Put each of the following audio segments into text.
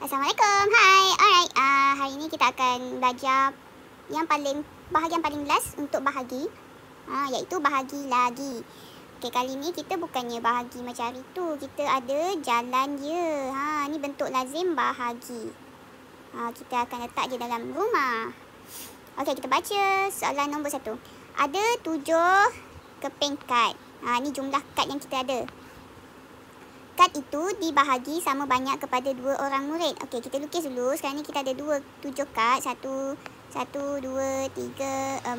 Assalamualaikum. Hai. Alright. Hari ini kita akan belajar bahagian paling last untuk bahagi. Iaitu bahagi lagi. Okey, kali ni kita bukannya bahagi macam hari tu. Kita ada jalan je. Ni bentuk lazim bahagi. Kita akan letak je dalam rumah. Okey, kita baca soalan nombor 1. Ada 7 keping kad. Ni jumlah kad yang kita ada. Kad itu dibahagi sama banyak kepada 2 orang murid. Okey, kita lukis dulu. Sekarang ni kita ada 7 kad. 1, 2, 3, 4, 5,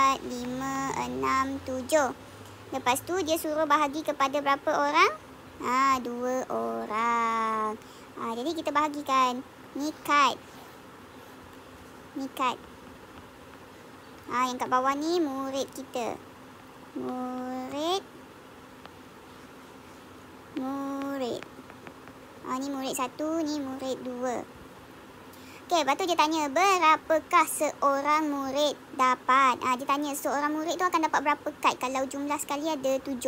6, 7. Lepas tu dia suruh bahagi kepada berapa orang? 2 orang. Jadi kita bahagikan. Ni kad. Ni kad. Yang kat bawah ni murid kita. Murid. Ni murid 1, ni murid 2. Okey, lepas tu dia tanya berapakah seorang murid dapat. Dia tanya seorang murid tu akan dapat berapa kad kalau jumlah sekali ada 7.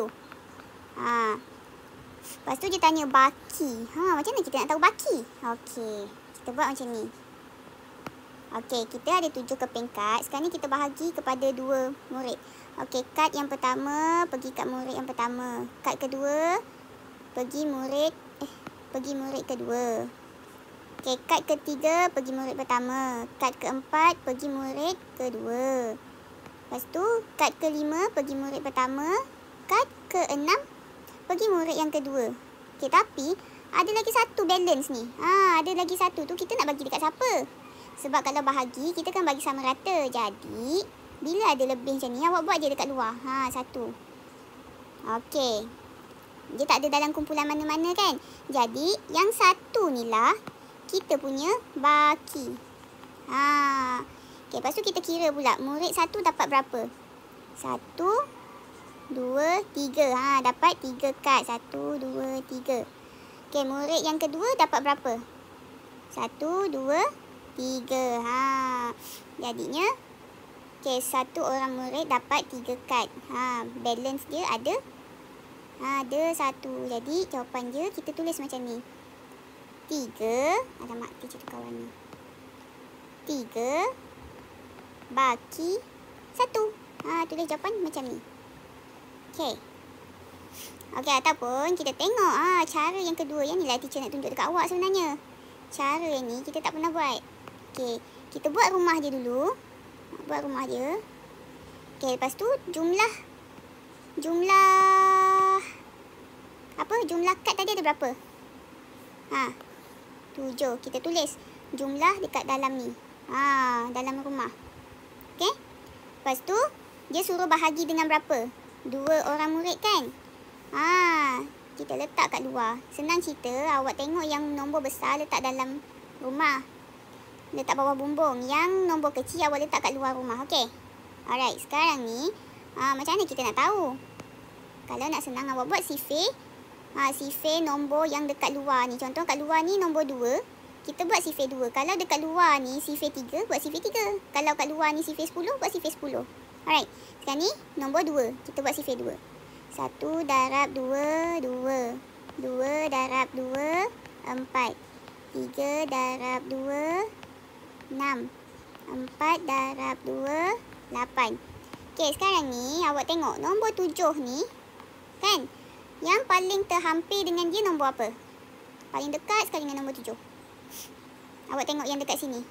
Lepas tu dia tanya baki. Macam mana kita nak tahu baki? Okey, kita buat macam ni. Okey, kita ada 7 keping kad. Sekarang ni kita bahagi kepada 2 murid. Okey, kad yang pertama pergi kat murid yang pertama. Kad kedua pergi murid kedua. Okey, kad ketiga pergi murid pertama. Kad keempat pergi murid kedua. Lepas tu, kad kelima pergi murid pertama. Kad keenam pergi murid yang kedua. Okey, tapi ada lagi satu balance ni. Ada lagi satu tu kita nak bagi dekat siapa? Sebab kalau bahagi, kita kan bagi sama rata. Jadi, bila ada lebih macam ni, awak buat je dekat luar. Satu. Okey. Dia tak ada dalam kumpulan mana-mana kan? Jadi, yang satu ni lah kita punya baki. Okey, lepas tu kita kira pula. Murid 1 dapat berapa? 1, 2, 3. Dapat 3 kad. 1, 2, 3. Okey, murid yang kedua dapat berapa? 1, 2, 3. Jadinya, okey, 1 orang murid dapat 3 kad. Balance dia ada 1. Jadi, jawapan dia kita tulis macam ni. 3. Alamak, teacher tukar warna. 3 baki 1. Tulis jawapan macam ni. Okey. Okey, ataupun kita tengok cara yang kedua. Yang ni lah teacher nak tunjuk dekat awak sebenarnya. Cara yang ni kita tak pernah buat. Okey, kita buat rumah dia dulu. Buat rumah dia. Okey, lepas tu jumlah kad tadi ada berapa? 7. Kita tulis jumlah dekat dalam ni. Dalam rumah. Okey. Lepas tu dia suruh bahagi dengan berapa? 2 orang murid kan? Kita letak kat luar. Senang cerita, awak tengok yang nombor besar letak dalam rumah. Letak bawah bumbung. Yang nombor kecil awak letak kat luar rumah. Okey. Alright, sekarang ni macam mana kita nak tahu? Kalau nak senang, awak buat sifir. Sifir nombor yang dekat luar ni. Contoh kat luar ni nombor 2. Kita buat sifir 2. Kalau dekat luar ni sifir 3, buat sifir 3. Kalau kat luar ni sifir 10, buat sifir 10. Alright. Sekarang ni nombor 2. Kita buat sifir 2. 1 darab 2, 2. 2 darab 2, 4. 3 darab 2, 6. 4 darab 2, 8. Okey, sekarang ni awak tengok nombor 7 ni. Kan? Yang paling terhampir dengan dia nombor apa? Paling dekat sekali dengan nombor 7. Awak tengok yang dekat sini.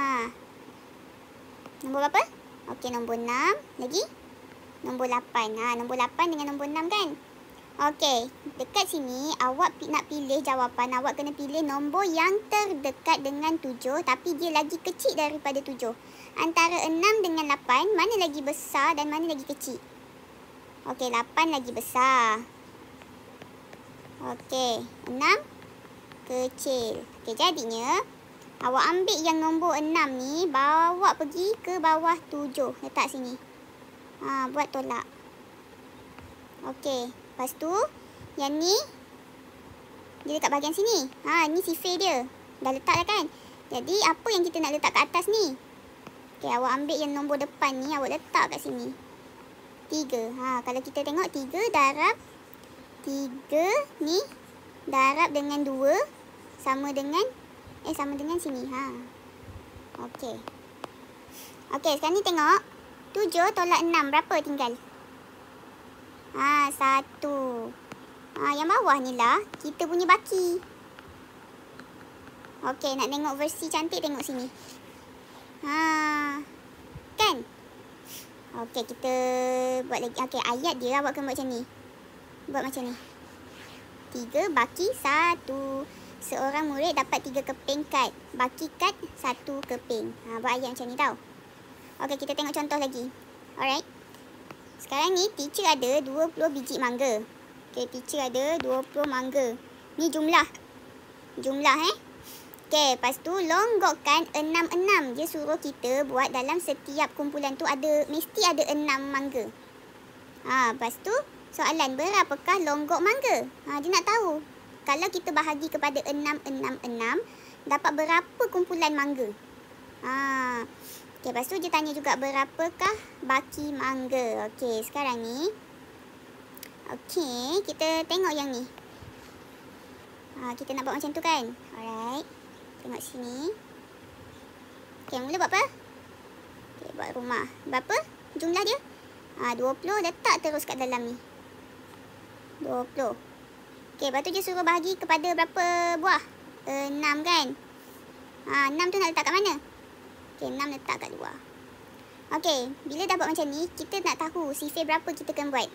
Nombor berapa? Okey, nombor 6. Lagi? Nombor 8. Nombor 8 dengan nombor 6 kan? Okey, dekat sini awak nak pilih jawapan. Awak kena pilih nombor yang terdekat dengan 7. Tapi dia lagi kecil daripada 7. Antara 6 dengan 8, mana lagi besar dan mana lagi kecil? Okey, 8 lagi besar. Okey, 6 kecil. Okey, jadinya awak ambil yang nombor 6 ni, bawa pergi ke bawah 7. Letak sini. Buat tolak. Okey, lepas tu yang ni dia dekat bahagian sini. Ni sifir dia. Dah letak dah kan? Jadi apa yang kita nak letak kat atas ni? Okey, awak ambil yang nombor depan ni, awak letak kat sini. 3. Kalau kita tengok 3 darab 3 ni darab dengan 2 sama dengan Sama dengan sini. Okey. Okey, sekarang ni tengok. 7 tolak 6 berapa tinggal? 1. Yang bawah ni lah kita punya baki. Okey, nak tengok versi cantik tengok sini. Kan? Okey, kita buat lagi. Okey, ayat dia awak kena buat macam ni. Buat macam ni. 3 baki 1. Seorang murid dapat 3 keping kad. Baki kad 1 keping. Buat ayat macam ni tau. Okey, kita tengok contoh lagi. Alright. Sekarang ni teacher ada 20 biji mangga. Okey, teacher ada 20 mangga. Ni jumlah. Okey, lepas tu longgokkan 6. Dia suruh kita buat dalam setiap kumpulan tu mesti ada 6 mangga. Lepas tu soalan, berapakah longgok mangga? Dia nak tahu. Kalau kita bahagi kepada 6, dapat berapa kumpulan mangga? Okey, lepas tu dia tanya juga berapakah baki mangga. Okey, sekarang ni. Okey, kita tengok yang ni. Kita nak buat macam tu kan? Alright. Tengok sini. Okey, mula buat apa? Okey, buat rumah. Berapa jumlah dia? 20. Letak terus kat dalam ni. 20. Okey, lepas tu dia suruh bahagi kepada berapa buah? 6 kan? 6 tu nak letak kat mana? Okey, 6 letak kat luar. Okey, bila dah buat macam ni, kita nak tahu sifir berapa kita kena buat.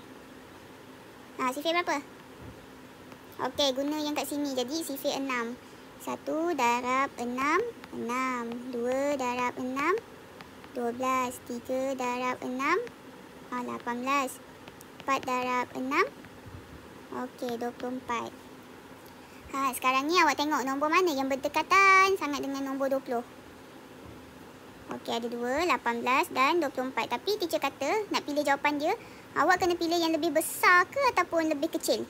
Sifir berapa? Okey, guna yang kat sini. Jadi, sifir 6. 1 darab 6, 6. 2 darab 6, 12. 3 darab 6, 18. 4 darab 6. Okey, 24. Sekarang ni awak tengok nombor mana yang berdekatan sangat dengan nombor 20. Okey, ada 2, 18 dan 24. Tapi teacher kata nak pilih jawapan dia, awak kena pilih yang lebih besar ke ataupun lebih kecil?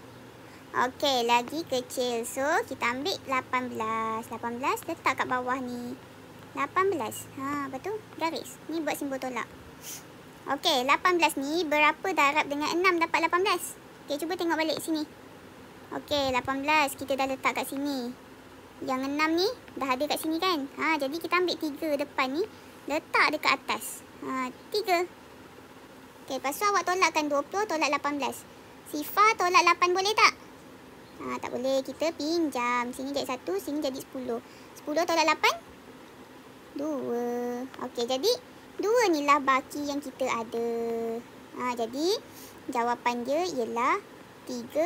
Okey, lagi kecil. So, kita ambil 18. 18 letak kat bawah ni. 18. Betul? Garis. Ni buat simbol tolak. Okey, 18 ni berapa darab dengan 6 dapat 18? Okey, cuba tengok balik sini. Okey, 18 kita dah letak kat sini. Yang 6 ni dah ada kat sini kan? Jadi kita ambil 3 depan ni, letak dekat atas. 3. Okey, lepas tu awak tolakkan 20, tolak 18. Sifar tolak 8 boleh tak? Tak boleh, kita pinjam. Sini jadi 1, sini jadi 10. 10 tolak 8? 2. Okey, jadi 2 ni lah baki yang kita ada. Jadi jawapan dia ialah 3.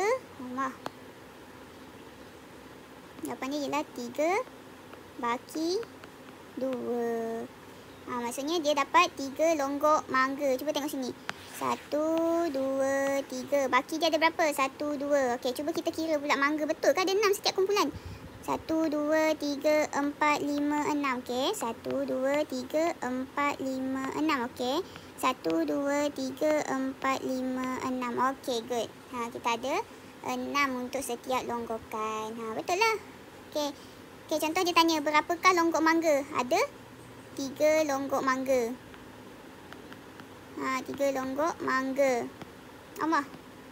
Jawapan dia ialah 3 baki 2. Maksudnya dia dapat 3 longgok mangga. Cuba tengok sini. 1, 2, 3. Baki dia ada berapa? 1, 2. Okey, cuba kita kira pula mangga. Betul ke ada 6 setiap kumpulan? 1, 2, 3, 4, 5, 6. Okey. 1, 2, 3, 4, 5, 6. Okey. 1, 2, 3, 4, 5, 6. Okey, good. Kita ada 6 untuk setiap longgokan. Betul lah. Okey. Okey, contoh dia tanya berapakah longgok mangga? Ada 3 longgok mangga. 3 longgok mangga. Allah.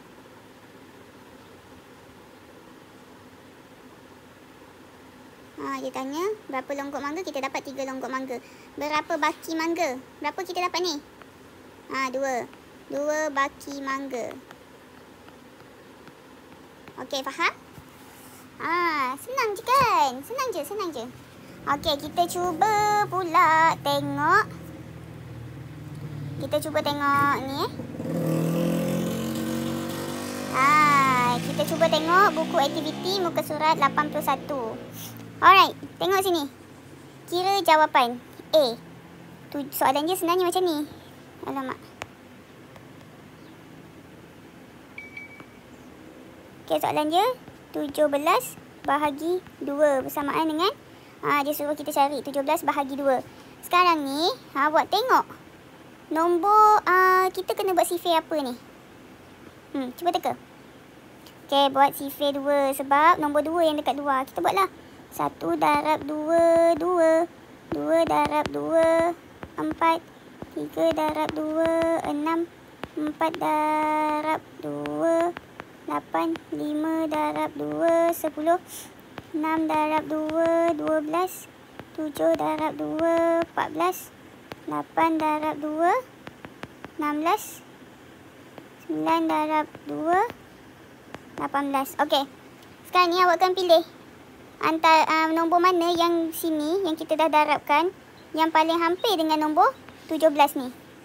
Dia tanya berapa longgok mangga, kita dapat 3 longgok mangga. Berapa baki mangga? Berapa kita dapat ni? 2. 2 baki mangga. Okey, faham? Senang je kan? Senang je. Okey, kita cuba pula tengok. Kita cuba tengok ni kita cuba tengok buku aktiviti muka surat 81. Alright, tengok sini. Kira jawapan A. Soalan dia sebenarnya macam ni. Alamak. Okey, soalan dia 17 bahagi 2 bersamaan dengan dia suruh kita cari 17 bahagi 2. Sekarang ni awak tengok nombor kita kena buat sifir apa ni? Cuba teka. Okey, buat sifir 2 sebab nombor 2 yang dekat luar. Kita buatlah 1 darab 2, 2. 2 darab 2, 4. 3 darab 2, 6. 4 darab 2, 8. 5 darab 2, 10. 6 darab 2, 12. 7 darab 2, 14. 8 darab 2, 16. 9 darab 2, 18. Okey. Sekarang ni awak akan pilih antara nombor mana yang sini yang kita dah darabkan yang paling hampir dengan nombor 17 ni.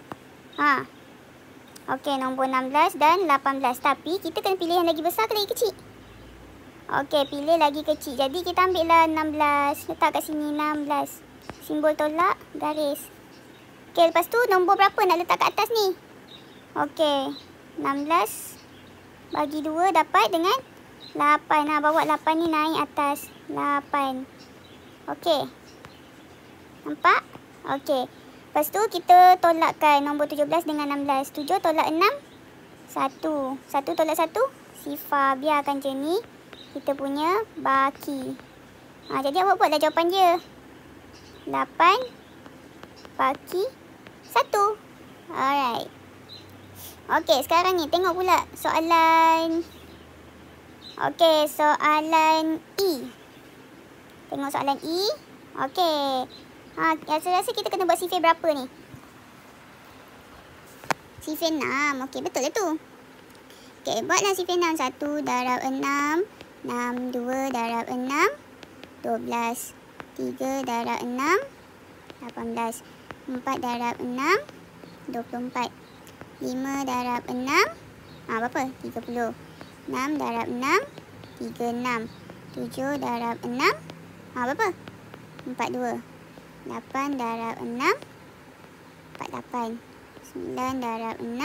Okey, nombor 16 dan 18. Tapi kita kena pilih yang lagi besar ke lagi kecil? Okey, pilih lagi kecil. Jadi kita ambillah 16. Letak kat sini 16. Simbol tolak, garis. Okey, lepas tu nombor berapa nak letak kat atas ni? Okey, 16 bagi 2 dapat dengan 8. Bawa 8 ni naik atas. 8. Okey. Nampak? Okey. Lepas tu kita tolakkan nombor 17 dengan 16. 7 tolak 6. 1. 1 tolak 1. Sifar. Biarkan je ni. Kita punya baki. Jadi awak buatlah jawapan dia. 8 baki 1. Alright. Okey, sekarang ni tengok pula soalan. Okey, soalan E. Tengok soalan E. Okey. Saya rasa kita kena buat sifir berapa ni? Sifir 6. Okey, betul lah tu. Okey, buatlah sifir 6. 1 darab 6. 6. 2 darab 6. 12. 3 darab 6. 18. 4 darab 6. 24. 5 darab 6. Berapa? 30. 6 darab 6. 36. 7 darab 6. Berapa? 42. 8 darab 6. 48. 9 darab 6.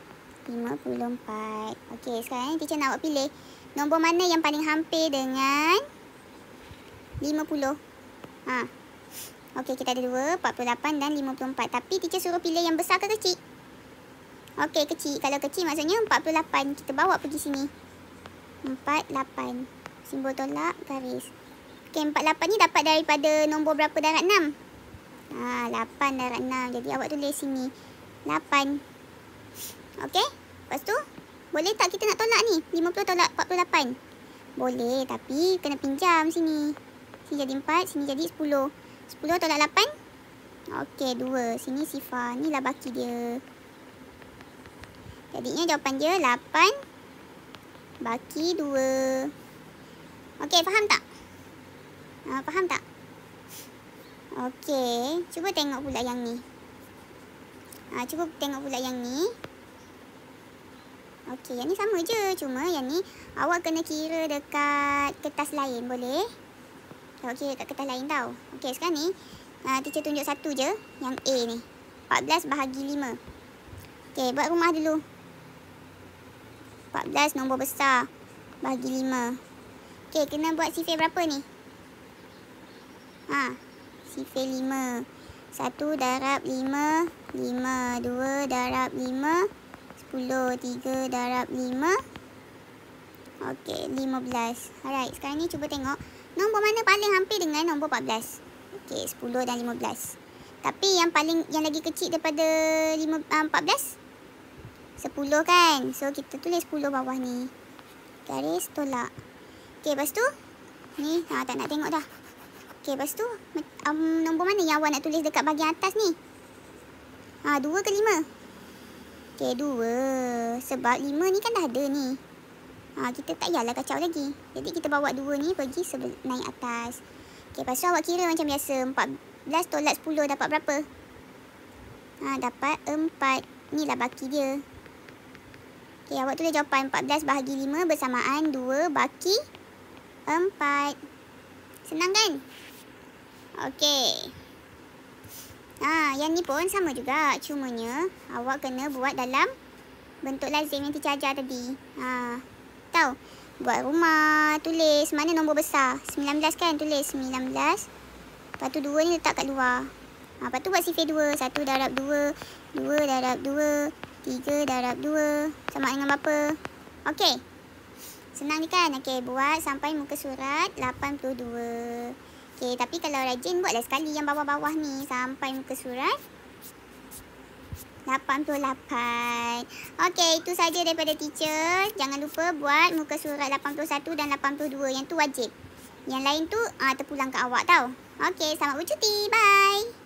54. Okey, sekarang ni teacher nak awak pilih nombor mana yang paling hampir dengan 50. Okey, kita ada 2, 48 dan 54. Tapi teacher suruh pilih yang besar ke kecil? Okey, kecil. Kalau kecil maksudnya 48. Kita bawa pergi sini. 48. Simbol tolak, garis. Okey, 48 ni dapat daripada nombor berapa darab 6? 8 darab 6. Jadi awak tulis sini 8. Okey. Lepas tu, boleh tak kita nak tolak ni? 50 tolak 48. Boleh, tapi kena pinjam sini. Sini jadi 4, sini jadi 10. 10 tolak 8. Okey, 2. Sini sifar. Inilah baki dia. Jadinya jawapan dia 8 baki 2. Okey, faham tak? Faham tak? Okey, cuba tengok pula yang ni. Cuba tengok pula yang ni. Okey, yang ni sama je. Cuma yang ni awak kena kira dekat kertas lain. Boleh? Awak kira dekat kertas lain tau. Okey, sekarang ni teacher tunjuk satu je. Yang A ni. 14 bahagi 5. Okey, buat rumah dulu. 14 nombor besar. Bahagi 5. Okey, kena buat sifir berapa ni? Sifir 5. 1 darab 5. 5. 2 darab 5. 10. 3 darab 5. Okey, 15. Alright, sekarang ni cuba tengok nombor mana paling hampir dengan nombor 14. Okey, 10 dan 15. Tapi yang lagi kecil daripada 14? 10 kan? So, kita tulis 10 bawah ni. Garis tolak. Okey, lepas tu ni, tak nak tengok dah. Okey, lepas tu nombor mana yang awak nak tulis dekat bahagian atas ni? 2 ke 5? Okey, 2. Sebab 5 ni kan dah ada ni. Kita tak payahlah kacau lagi. Jadi, kita bawa 2 ni pergi naik atas. Okey, lepas tu awak kira macam biasa. 14 tolak 10 dapat berapa? Dapat 4. Inilah baki dia. Okey, awak tulis jawapan 14 bahagi 5 bersamaan 2 baki 4. Senang kan? Okey. Yang ni pun sama juga. Cumanya awak kena buat dalam bentuk lazim yang teacher ajar tadi. Tahu? Buat rumah, tulis mana nombor besar. 19 kan? Tulis 19. Lepas tu 2 ni letak kat luar. Lepas tu buat sifir 2. 1 darab 2. 2 darab 2. 3 darab 2. Sama dengan berapa? Okey. Senang ni kan? Okey, buat sampai muka surat 82. Okey, tapi kalau rajin buatlah sekali yang bawah-bawah ni sampai muka surat 88. Okey, itu saja daripada teacher. Jangan lupa buat muka surat 81 dan 82. Yang tu wajib. Yang lain tu terpulang ke awak tau. Okey, selamat bercuti. Bye.